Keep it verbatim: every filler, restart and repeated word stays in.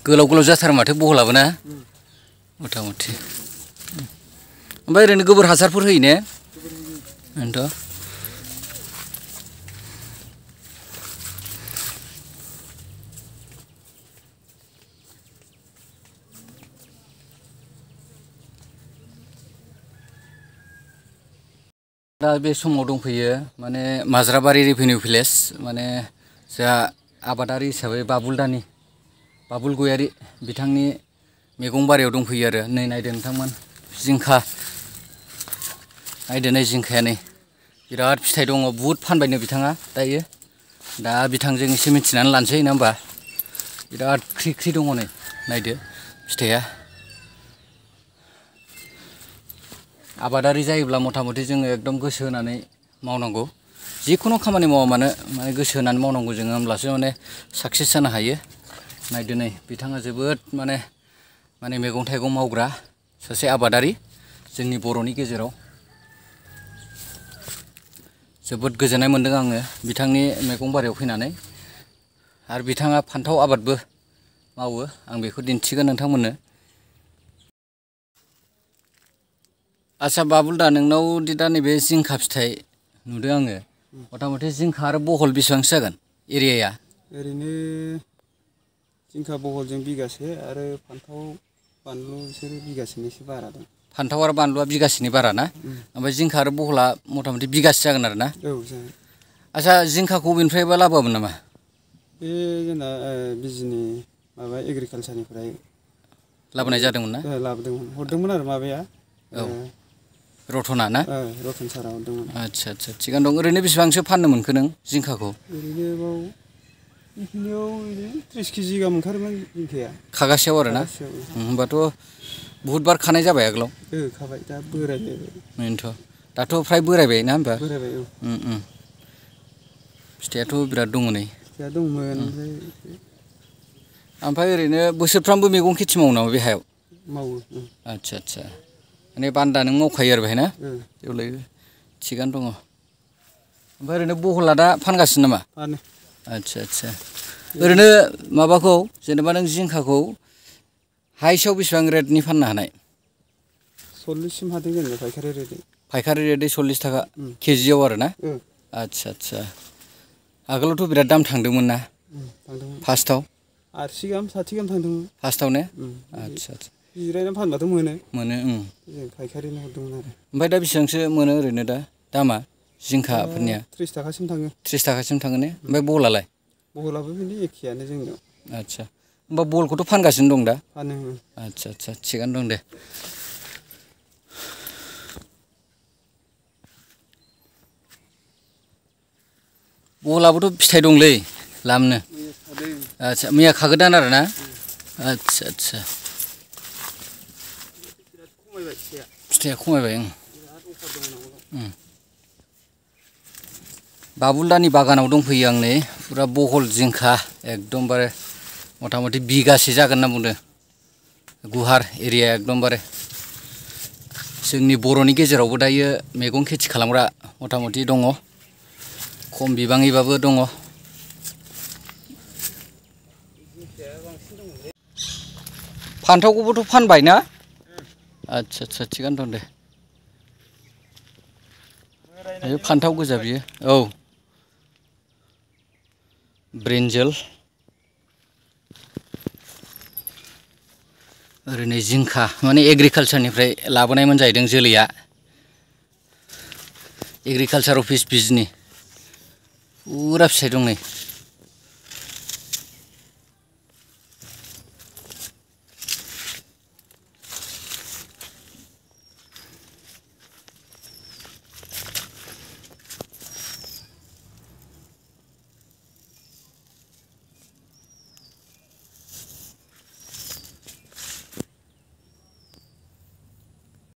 गोलाव गोलाव जाथारो माथो बहलाबो ना मथा मथि ओमफ्राय ओरैनो गोबोर हासारफोर होयो ने बेनोथ' दा बे समाव दंफैयो माने माज्राबारि रेभिनिउ भिलेज माने जोंहा आबादारि हिसाबै बाबुल दानि बाबुल गयारि बिथांनि मैगं बारियाव दंफैयो आरो नै नायदो नोंथांमोन जिंखा नायदो नै जिंखाया नै बिराद फिथाइ दङ बुहुद फानबायनो बिथाङा दायो दा बिथांजों एसे मिथिनानै लानोसै नङा होमबा बिराद ख्रि ख्रि दङ नै नायदो फिथाइया आबादारि जायोब्ला मथा मथि जोङो एकदम गोसो होनानै मावनांगौ जिखुनु खामानि मावा मानो माने गोसो होनानै मावनांगौ जोङो होमब्लासो माने साक्सेस जानो हायो नायदो नै बिथाङा जोबोद माने माने मैगं थाइगं मावग्रा सासे आबादारि जोंनि बर'नि गेजेराव जोबोद गोजोननाय मोन्दों आङो बिथांनि मैगं बारियाव फैनानै आरो बिथाङा फान्थाव आबादबो मावो आं बेखौ दिन्थिगोन नोंथांमोननो आच्छा बाबुल दा नोंनाव दि दा नैबे जिंखा फिथाइ नुदों आङो मथा मथि जिंखा आरो बहल बेसेबांसो जागोन एरियाया ओरैनो जिंखा बहलजों बिगासे आरो फान्थाव बानलु बिसोरो बिगासेनि एसे बारा दं फान्थाव आरो बानलुआ बिगासेनि बारा ना ओमफ्राय जिंखा आरो बहला मथा मथि बिगासे जागोन आरो ना औ जागोन आच्छा जिंखाखौ बबेनिफ्रायबा लाबोआमोन नामा बे जोंना बिजनि माबा एग्रिकालसारनिफ्राय लाबोनाय जादोंमोन ना लाबोदोंमोन हरदोंमोन आरो माबाया औ रतना ना रतन सारा हरदोंमोन आच्छा आच्छा थिगानो दं ओरैनो बेसेबांसो फाननो मोनखो नों जिंखाखौ ओरैनो बाव बेखिनियाव ओरैनो त्रिस केजि गाहाम ओंखारोमोन जिंखाया खागासेयाव आरो ना होमबाथ' बुहुद बार खानाय जाबाय आगोलाव ओ खाबाय दा बोरायबाय बेनोथ' दाथ' फ्राय बोरायबाय ना होमबा बोरायबाय औ फिथाइयाथ' बिराद दङ नै फिथाइया दंमोन ओमफ्राय ओमफ्राय ओरैनो बोसोरफ्रामबो मैगं खेथि मावो नामा बे हायाव मावो आच्छा आच्छा माने बान्दा नों मावखायो आरो बेहाय ना देवलाय थिगानो दङ ओमफ्राय ओरैनो बहला दा फानगासिनो नामा फानो आच्छा आच्छा ओरैनो माबाखौ जेनेबा नों जिंखाखौ हाइस्टआव बेसेबां रेटनि फाननो हानाय सल्लिससिम हादों जेनेबा फायखारि रेटै फायखारि रेटै सल्लिस थाखा केजियाव आरो ना आच्छा आच्छा आगोलावथ' बिराद दाम थांदोंमोन ना थांदोंमोन फार्स्टआव आसि गाहाम साथि गाहाम थांदोंमोन फार्स्टआव ने आच्छा आच्छा जिरायनानै फानबाथ' मोनो मोनो जों फायखारिनो हरदोंमोन आरो ओमफ्राय दा बेसेबांसो मोनो ओरैनो दा दामा जिंखाफोरनिया त्रिस थाखासिम थाङो त्रिस थाखासिम थाङो ने ओमफ्राय बहलालाय बहलाबो बिनो एखेयानो जोंनियाव आच्छा होमबा बहलखौथ' फानगासिनो दं दा फानो आच्छा आच्छा थिगानो दं दे बहलाबोथ' फिथाइ दंलै लामनो आच्छा मैया खागोदान आरो ना आच्छा आच्छा फिथाइया खमायबाय बाबुल दानि बागानाव दंफैयो आं नै फुरा बहल जिंखा एकदमबारे मथा मथि बिगासे जागोन होनना बुंदों गुवार एरिया एकदमबारे जोंनि बर'नि गेजेरावबो दायो मैगं खेथि खालामग्रा मथा मथि दङ खम बिबाङैबाबो दङ फान्थावखौबोथ' फानबाय ना आच्छा आच्छा थिगानो दं दे बे फान्थाव गोजा बियो औ ब्रिन्जल ओरैनो जिंखा माने एग्रिकालसारनिफ्राय लाबोनायमोन जाहैदों जोलैया एग्रिकालसार अफिस बिजनि फुरा फिथाइ दं नै